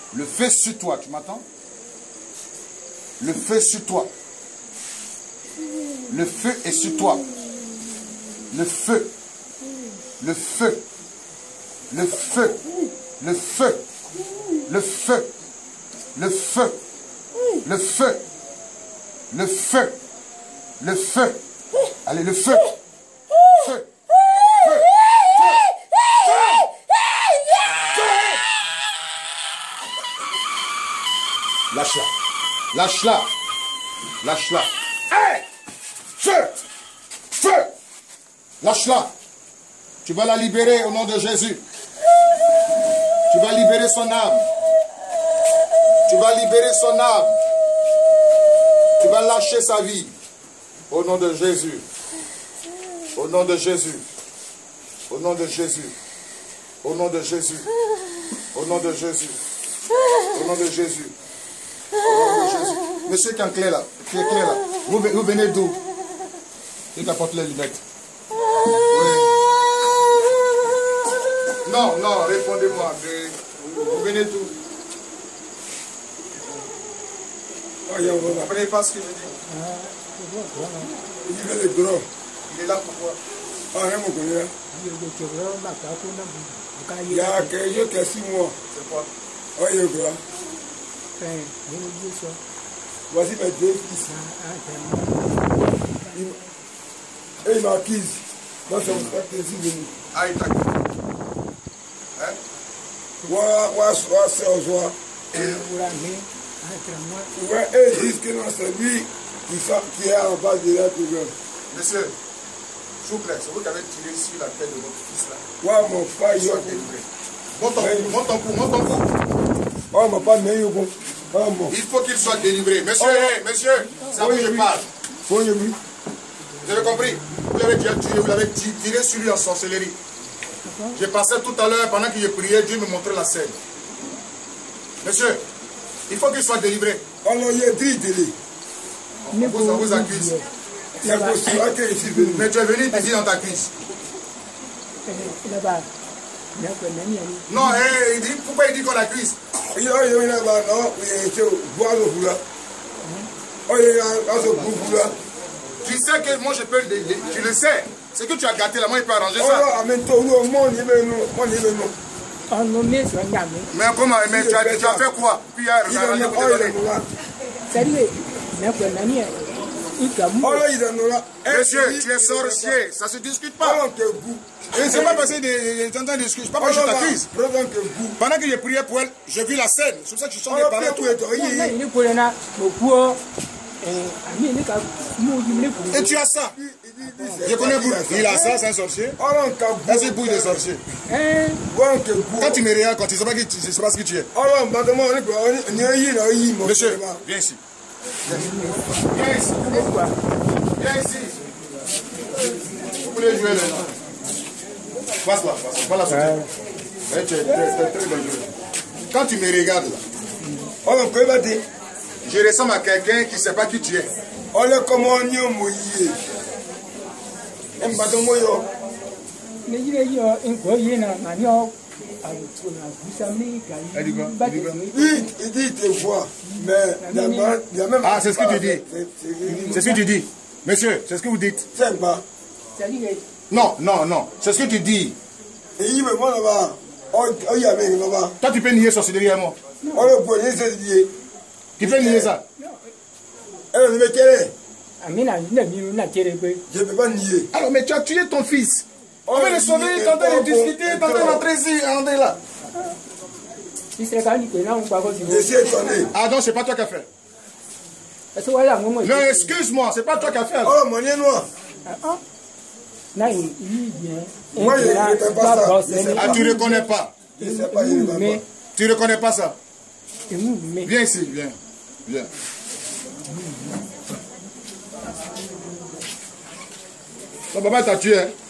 Le feu sur toi, tu m'entends? Le feu sur toi. Le feu est sur toi. Le feu. Le feu. Le feu. Le feu. Le feu. Le feu. Le feu. Le feu. Le feu. Allez, le feu. Feu. Feu. Lâche-la. Lâche-la. Lâche-la. Hey! Feu! Feu! Lâche-la. Tu vas la libérer au nom de Jésus. Tu vas libérer son âme. Tu vas libérer son âme. Tu vas lâcher sa vie. Au nom de Jésus. Au nom de Jésus. Au nom de Jésus. Au nom de Jésus. Au nom de Jésus. Au nom de Jésus. Au nom de Jésus. Monsieur qui est clair là. Qui est clair là. Vous venez d'où? Il t'apporte les lunettes. Oui. Non, non, répondez-moi. Vous venez d'où? Vous ne comprenez pas ce que je dis? Il est grand. Il est là pourquoi? Il y a quelque chose qui est 6 mois. C'est quoi? Oh, il est grand. Voici mes 2 fils. Et il m'acquise. Moi, je me fais plaisir de nous. Ah, il t'acquise. Hein? Ouais, et ils disent que non, c'est lui qui est en bas de leur programme. Monsieur, s'il vous plaît, c'est vous qui avez tiré sur la tête de votre fils là. Ouais, mon frère, il soit délivré. Monte ton cou, monte ton cou. Oh, mon père, mais il est bon. Il faut qu'il soit délivré. Monsieur, monsieur, c'est à vous que je parle. Vous avez compris? Vous l'avez déjà tué, vous l'avez tiré sur lui en sorcellerie. J'ai passé tout à l'heure, pendant que je priais, Dieu me montrait la scène. Monsieur, il faut qu'il soit délivré. On l'a dit, on vous accuse. Mais tu es venu ici dans ta cuisse. Non, il dit, pourquoi il dit qu'on accuse? Tu sais que moi je peux, tu le sais. C'est que tu as gâté là, moi il peut arranger ça. Mais comment, mais tu as fait quoi? Puis il a arrangé pour te donner. Monsieur, tu es sorcier, ça se discute pas. Et c'est pas parce que j'entends discuter, c'est pas parce que je t'accuse. Pendant que je priais pour elle, j'ai vu la scène. C'est pour ça que je sens des paroles. Et tu as ça. Je connais vous. Il a ça, c'est un sorcier. Est-ce qu'il bouille de sorcier? Quand tu me regardes, quand tu ne sais pas ce que tu es. Monsieur, viens ici. Viens ici. Viens ici. Vous voulez jouer maintenant? Passe là, passe là. Tu es très dangereux. Quand tu me regardes là, je ressemble à quelqu'un qui ne sait pas qui tu es. Il dit te voit, mais ah, c'est ce que tu dis. C'est ce que tu dis. Monsieur, c'est ce que vous dites. Non, non, non. C'est ce que tu dis. Toi, tu peux nier sorcellerie à moi. Tu peux nier ça. Je ne peux pas nier. Alors, mais tu as tué ton fils. On va le sauver, tu es en train de discuter, tu es en train d'entrer ici, André là. Je suis étonné. Ah donc c'est pas toi qui as fait. Non, excuse-moi, c'est pas toi qui as fait. Oh, mon noir. Moi, je ne reconnais pas ça. Ah, tu ne reconnais pas. Je ne sais pas, je ne sais pas. Tu ne reconnais pas ça. Viens ici, viens. Viens. Ton papa t'a tué, hein?